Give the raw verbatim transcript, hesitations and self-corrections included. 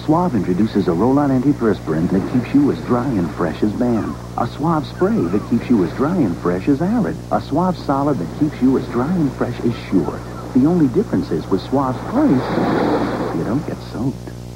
Suave introduces a roll-on antiperspirant that keeps you as dry and fresh as band. A Suave spray that keeps you as dry and fresh as Arid. A Suave solid that keeps you as dry and fresh as Sure. The only difference is with Suave sprays, you don't get soaked.